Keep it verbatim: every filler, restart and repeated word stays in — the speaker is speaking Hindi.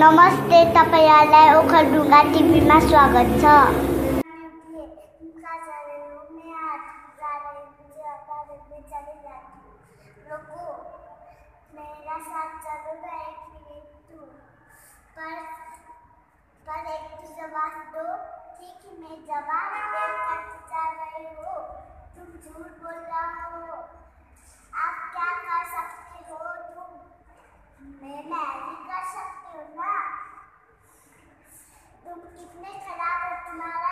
नमस्ते, तपाईँहरूलाई ओखलढुङ्गा टिभीमा स्वागत छ। मेरा साथ चलोगे एक तू पर पर एक तू जवाब दो। ठीक है, मैं जवाब देकर जा रही हूँ। तुम झूठ बोल रहा हो। आप क्या कर सकते हो? तुम मैं मैगी कर सकती हूँ ना। तुम कितने खराब हो। तुम्हारा